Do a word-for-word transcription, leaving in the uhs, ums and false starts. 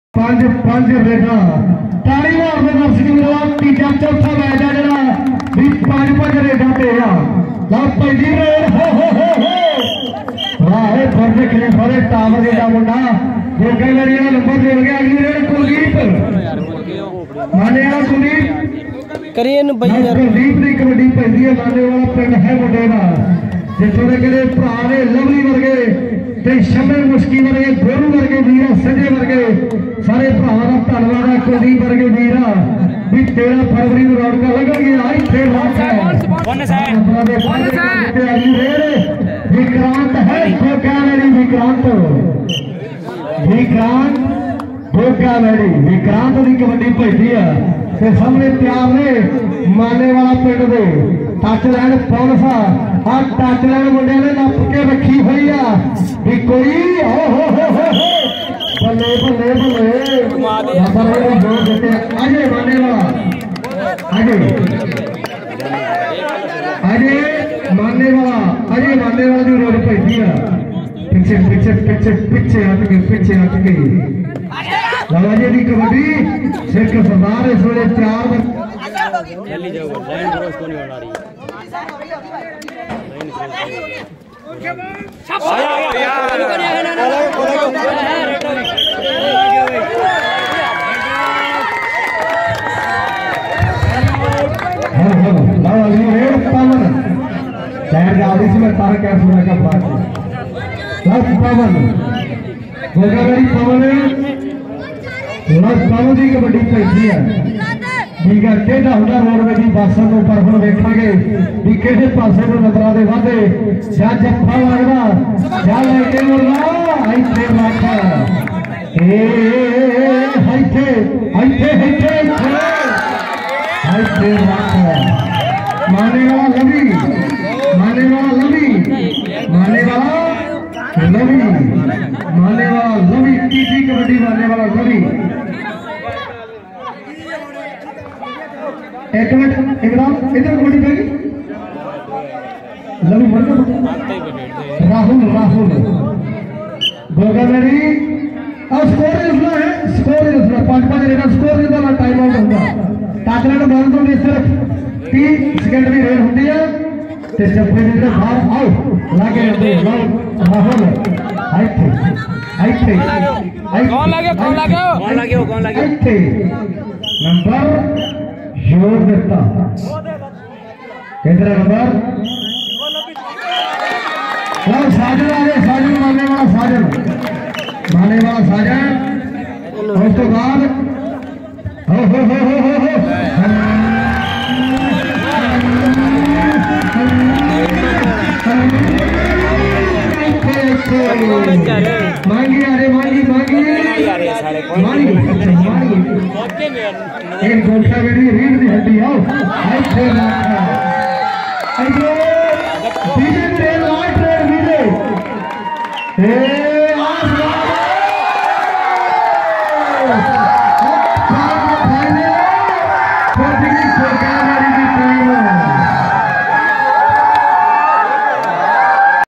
पांच पांच रेखा ताली मारने दर्शक विरोध तीजा चौथा मैच है जरा भी पांच पांच रेखा पे आ ला पहली रेड हो हो हो हो वाह है फर्ज खलीफा ने टावर के मुंडा जो कई बार ये नंबर जोड़ गया अगली रेड कुलदीप माने वाला कुलदीप करिए न भाई यार कुलदीप ने कबड्डी पैंदी है माने वाला पिंड है मुंडे दा जिथों दे कदे भरा ने लवली वर्गे ते शमर मुश्की वर्गे गोरू वर्गे वीरा संजय वर्गे सारे भरावां दा धन्नवाद है कुलदीप वर्गे वीरा भी तेरह फरवरी को रौनक लगेगी आई फिर रात है बोनस है बोनस है अगली रेड विक्रांत है गोगावेड़ी विक्रांत विक्रांत गोगावेड़ी विक्रांत दी कबड्डी भजदी है ते सामने तैयार ने माने वाला पिंड दे टच लैंड पौलसा आ टच लैंड मुंडे ने नप के रखी हुई आ भी कोई हो हो हो हो बल्ले बल्ले बल्ले बल्ले जोर देते आगे माने वाला आगे आगे मानने वाला आगे मानने वाला जो रोड पे दिया पीछे पीछे पीछे पीछे हट के पीछे हट के लवाजे की कबड्डी शेख सरदार इस वेले चार जल्दी जाओ लाइन क्रॉस को नहीं बना रही कबड्डी पैदी है टीका टेढ़ा होता रोडवे की बस पर हम देखेंगे भी किस पासे को नजर दे वादे या जफ्फा लगदा या लेके मुड़ना इथे माथा ए इथे इथे इथे इथे माथा माने वाला लवी माने वाला लवी माने वाला लवी माने वाला लवी टीटी कबड्डी माने वाला लवी एक मिनट इकराम इधर कबड्डी पेगी लवी राहुल राहुल गोगावेड़ी और स्कोर लिखना है स्कोर लिखना पांच पांच रेड स्कोर लिखना टाइम आउट होगा टाकलैंड बॉल तो सिर्फ तीन सेकंड की रेड होती है ते चप्पे के बाहर आउट लागे राहुल हाइट हाइट कौन लगे कौन लगे कौन लगे कौन लगे नंबर जोर देता कितना नंबर साजन आ गए साजन मारने वाला साजन मारने वाला साजन उस तो बाद हो हो हो हो हो हो मांगी अरे मांगी मांगी मांगी मांगी एक गोटा बेड़ी रीढ़ दी हड्डी आओ आई फिर मारना आई जो बीजे में लाइट रेड बीजे ए आज